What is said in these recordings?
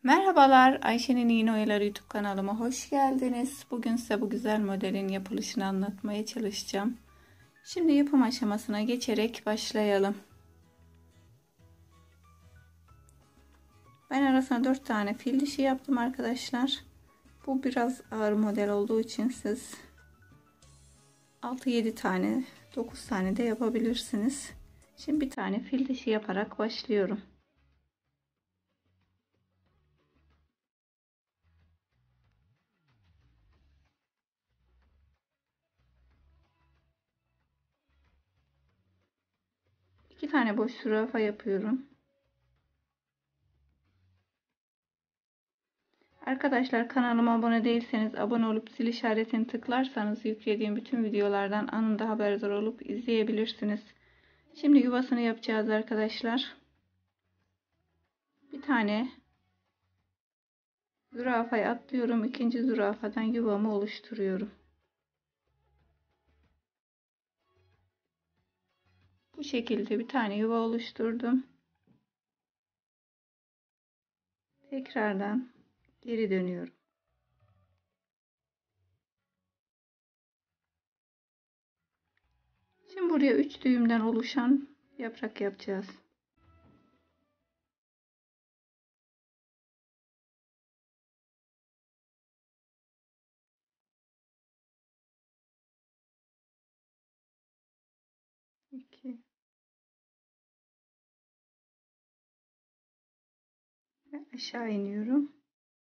Merhabalar, Ayşe'nin İğne Oyaları YouTube kanalıma hoş geldiniz. Bugün size bu güzel modelin yapılışını anlatmaya çalışacağım. Şimdi yapım aşamasına geçerek başlayalım. Ben arasına 4 tane fil dişi yaptım arkadaşlar. Bu biraz ağır model olduğu için siz 6-7 tane, 9 tane de yapabilirsiniz. Şimdi bir tane fil dişi yaparak başlıyorum. İki tane boş zürafa yapıyorum. Arkadaşlar, kanalıma abone değilseniz abone olup zil işaretini tıklarsanız yüklediğim bütün videolardan anında haberdar olup izleyebilirsiniz. Şimdi yuvasını yapacağız arkadaşlar. Bir tane zürafayı atlıyorum. İkinci zürafadan yuvamı oluşturuyorum. Bu şekilde bir tane yuva oluşturdum. Tekrardan geri dönüyorum. Şimdi buraya 3 düğümden oluşan yaprak yapacağız. İki ve aşağı iniyorum.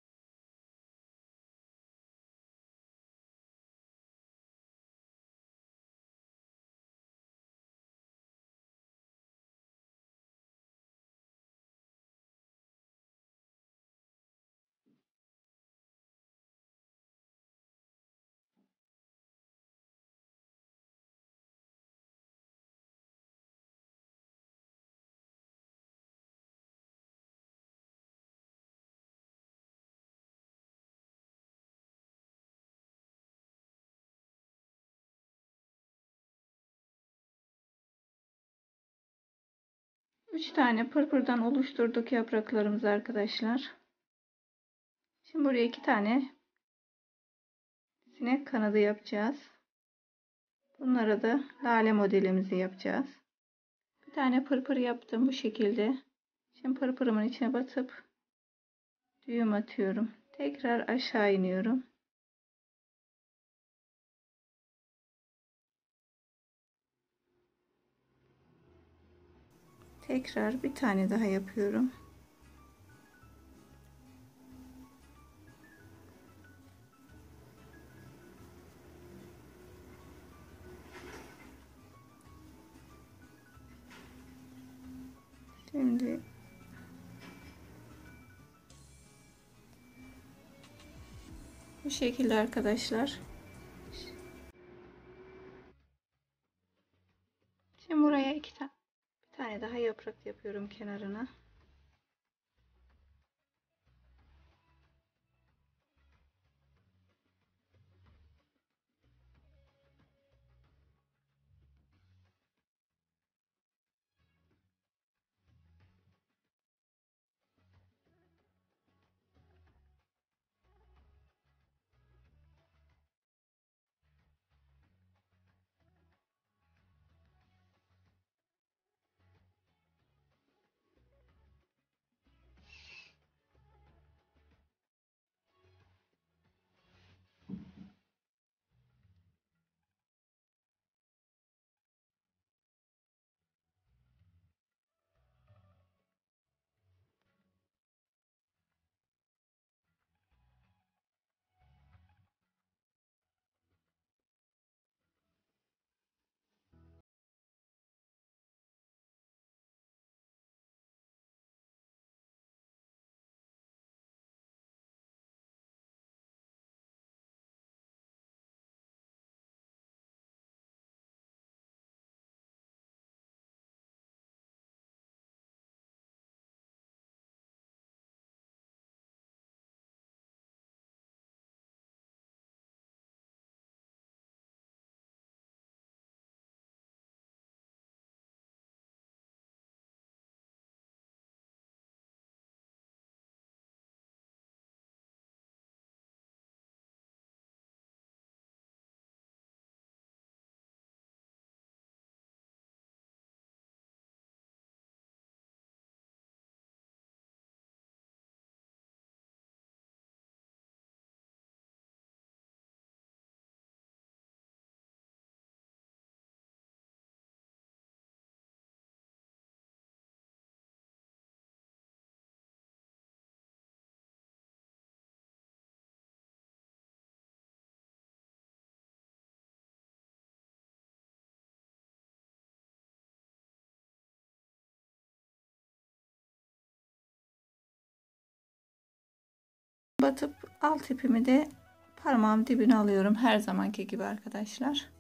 Üç tane pırpırdan oluşturduk yapraklarımızı arkadaşlar. Şimdi buraya 2 tane sinek kanadı yapacağız. Bunlara da lale modelimizi yapacağız. Bir tane pırpır yaptım bu şekilde. Şimdi pırpırımın içine batıp düğüm atıyorum. Tekrar aşağı iniyorum. Tekrar bir tane daha yapıyorum. Şimdi bu şekilde arkadaşlar. Şimdi buraya bir tane daha yaprak yapıyorum kenarına. batıp alt ipimi de parmağım dibine alıyorum her zamanki gibi arkadaşlar.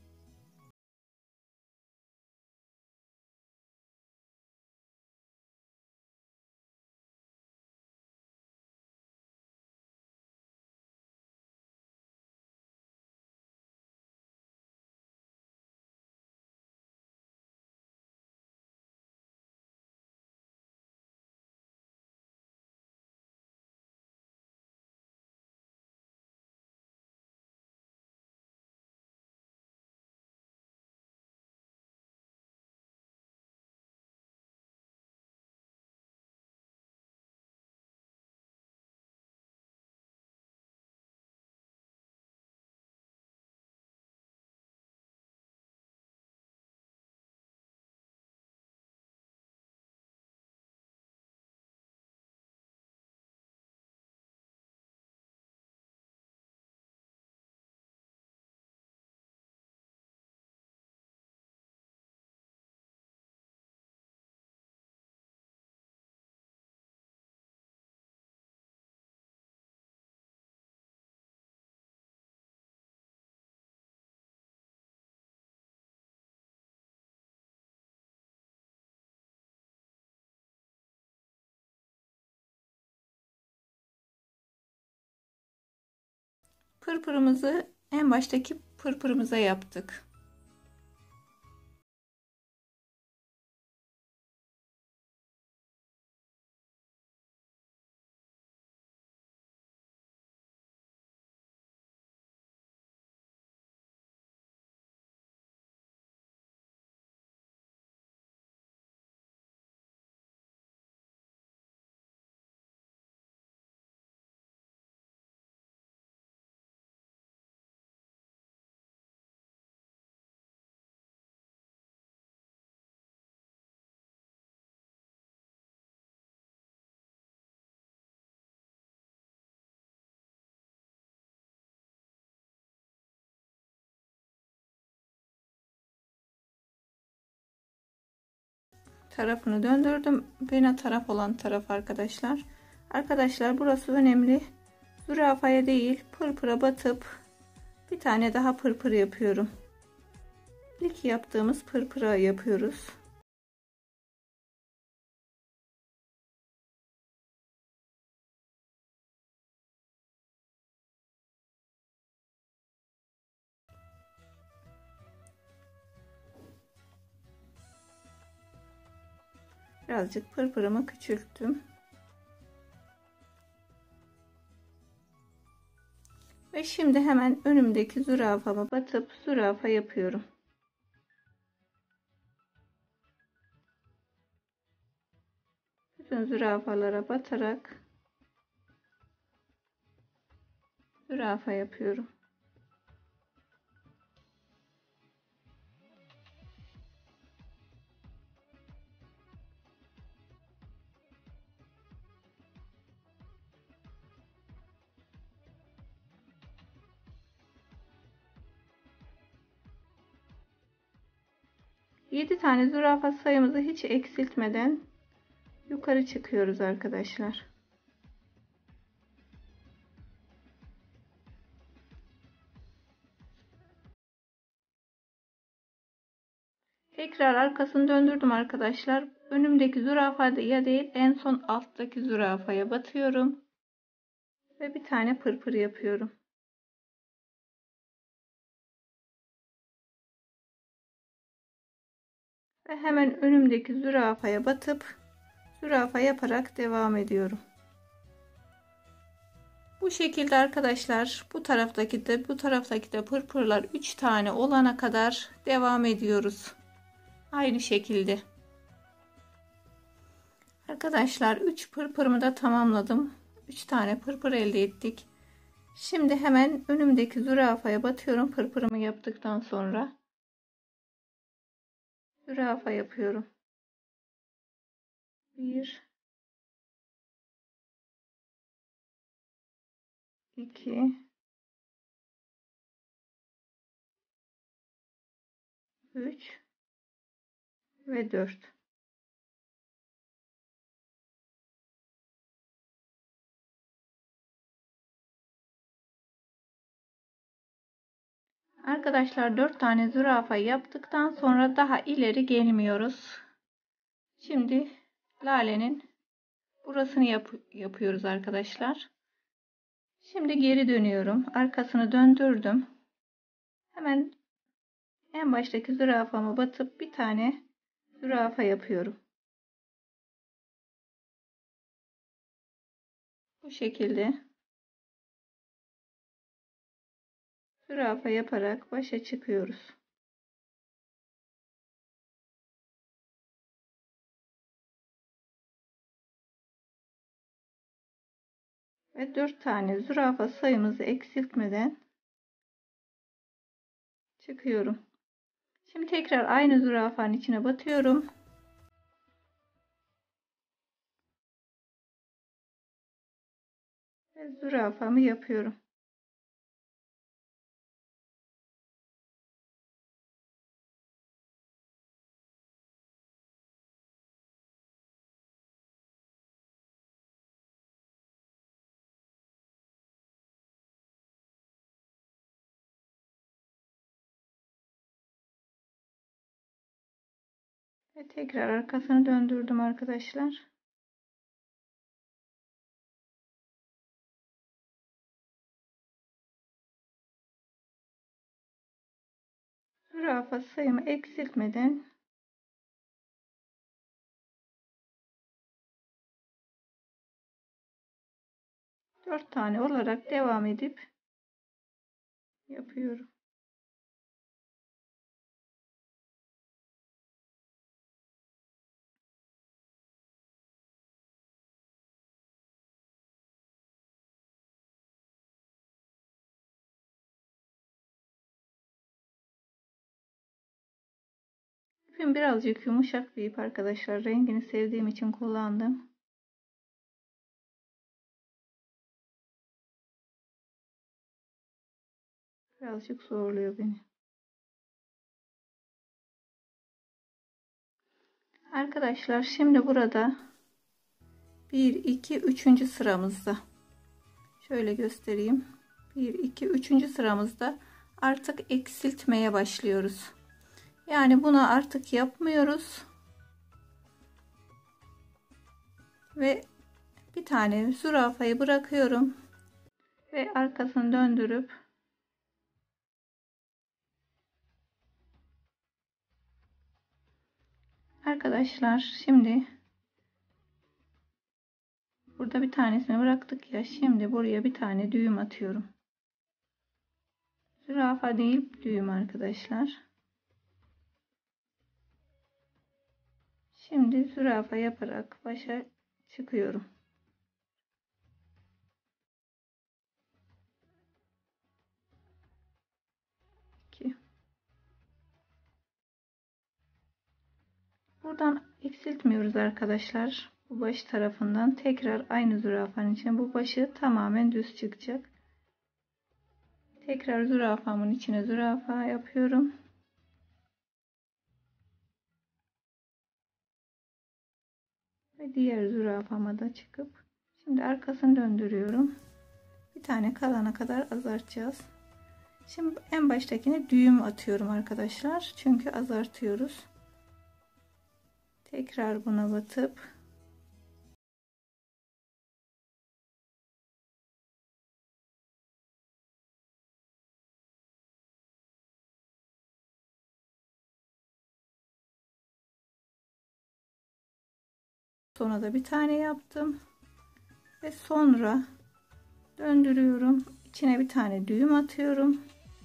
Pırpırımızı en baştaki pırpırımıza yaptık. Tarafını döndürdüm. Bena taraf olan taraf arkadaşlar. Arkadaşlar burası önemli. Zürafaya değil, pırpıra batıp bir tane daha pırpır yapıyorum. İlk yaptığımız pırpıra yapıyoruz. Birazcık pırpırımı küçülttüm. Ve şimdi hemen önümdeki zürafama batıp zürafa yapıyorum. Bütün zürafalara batarak zürafa yapıyorum. Yedi tane zürafa sayımızı hiç eksiltmeden yukarı çıkıyoruz arkadaşlar. Tekrar arkasını döndürdüm arkadaşlar. Önümdeki zürafaya değil, en son alttaki zürafaya batıyorum. Ve bir tane pırpır yapıyorum. Ve hemen önümdeki zürafaya batıp zürafa yaparak devam ediyorum. Bu şekilde arkadaşlar bu taraftaki de pırpırlar 3 tane olana kadar devam ediyoruz. Aynı şekilde. Arkadaşlar 3 pırpırımı da tamamladım. 3 tane pırpır elde ettik. Şimdi hemen önümdeki zürafaya batıyorum pırpırımı yaptıktan sonra. Zürafa yapıyorum. 1 2 3 ve 4. Arkadaşlar 4 tane zürafa yaptıktan sonra daha ileri gelmiyoruz. Şimdi lalenin burasını yapıyoruz arkadaşlar. Şimdi geri dönüyorum. Arkasını döndürdüm. Hemen en baştaki zürafama batıp bir tane zürafa yapıyorum. Bu şekilde zürafa yaparak başa çıkıyoruz. Ve 4 tane zürafa sayımızı eksiltmeden çıkıyorum. Şimdi tekrar aynı zürafanın içine batıyorum. Ve zürafamı yapıyorum. Ve tekrar arkasını döndürdüm arkadaşlar. Zürafa sayımı eksiltmeden dört tane olarak devam edip yapıyorum. İpim birazcık yumuşak bir ip arkadaşlar. Rengini sevdiğim için kullandım. Birazcık zorluyor beni. Arkadaşlar şimdi burada 1 2 3. sıramızda şöyle göstereyim. 1 2 3. sıramızda artık eksiltmeye başlıyoruz. Yani bunu artık yapmıyoruz. Ve bir tane zürafayı bırakıyorum ve arkasını döndürüp arkadaşlar şimdi burada bir tanesini bıraktık ya, şimdi buraya bir tane düğüm atıyorum. Zürafa değil, düğüm arkadaşlar. Şimdi zürafa yaparak başa çıkıyorum. Buradan eksiltmiyoruz arkadaşlar. Bu baş tarafından tekrar aynı zürafanın içine, bu başı tamamen düz çıkacak. Tekrar zürafamın içine zürafa yapıyorum. Ve diğer zürafama da çıkıp şimdi arkasını döndürüyorum. Bir tane kalana kadar azaltacağız. Şimdi en baştakine düğüm atıyorum arkadaşlar. Çünkü azaltıyoruz. Tekrar buna batıp sonra da bir tane yaptım. Ve sonra döndürüyorum. İçine bir tane düğüm atıyorum.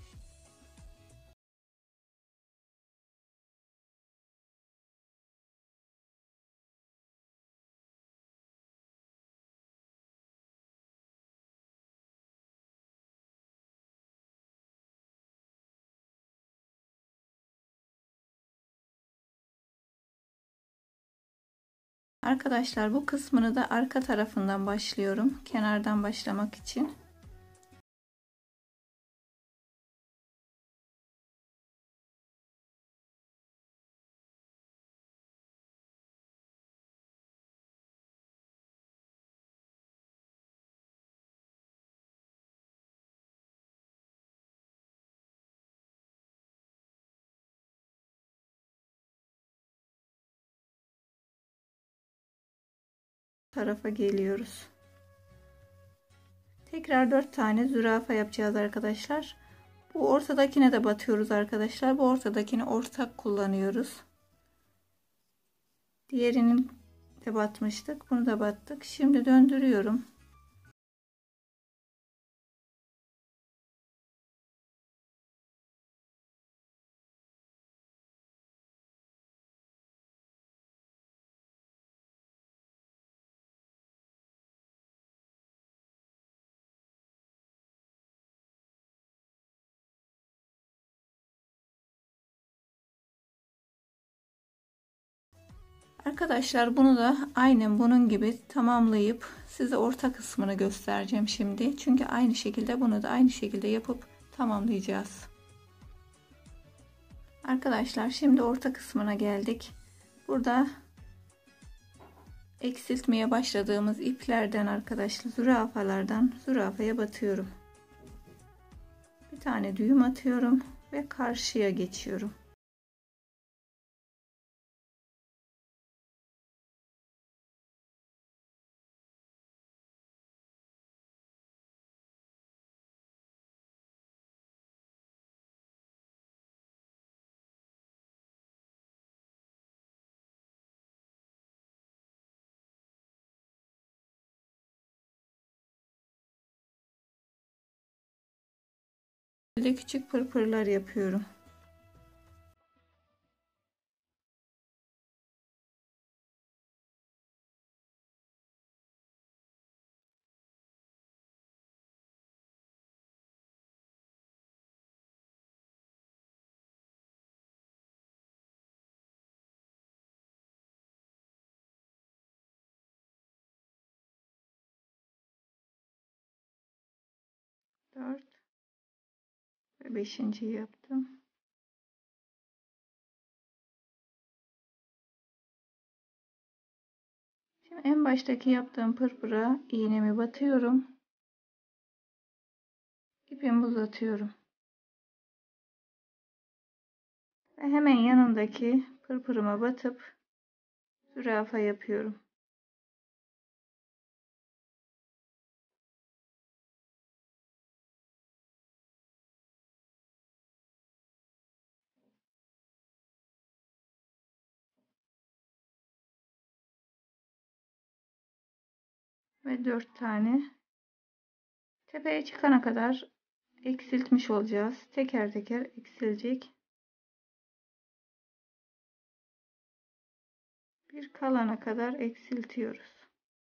Arkadaşlar bu kısmını da arka tarafından başlıyorum. Kenardan başlamak için. tarafa geliyoruz. Tekrar 4 tane zürafa yapacağız arkadaşlar. Bu ortadakine de batıyoruz arkadaşlar. Bu ortadakini ortak kullanıyoruz. Diğerinin de batmıştık. Bunu da battık. Şimdi döndürüyorum. Arkadaşlar bunu da aynen bunun gibi tamamlayıp size orta kısmını göstereceğim şimdi. Çünkü aynı şekilde bunu da aynı şekilde yapıp tamamlayacağız. Arkadaşlar şimdi orta kısmına geldik. Burada eksiltmeye başladığımız iplerden arkadaşlar zürafalardan zürafaya batıyorum. Bir tane düğüm atıyorum ve karşıya geçiyorum. Böyle küçük pırpırlar yapıyorum. Dört ve beşinciyi yaptım. Şimdi en baştaki yaptığım pırpıra iğnemi batıyorum. İpimi uzatıyorum. Ve hemen yanındaki pırpırıma batıp zürafa yapıyorum. Ve 4 tane tepeye çıkana kadar eksiltmiş olacağız. Teker teker eksilecek. Bir kalana kadar eksiltiyoruz.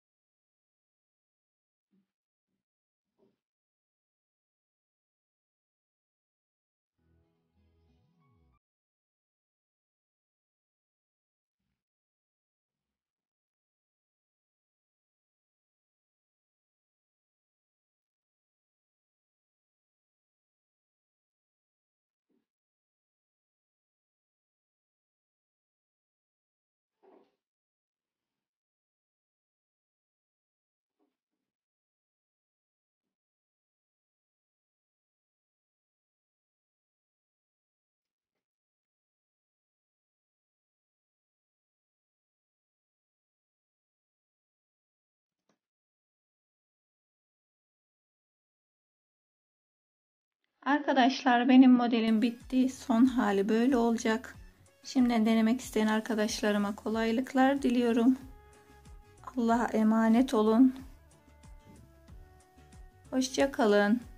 Arkadaşlar benim modelim bitti. Son hali böyle olacak. Şimdiden denemek isteyen arkadaşlarıma kolaylıklar diliyorum. Allah'a emanet olun. Hoşça kalın.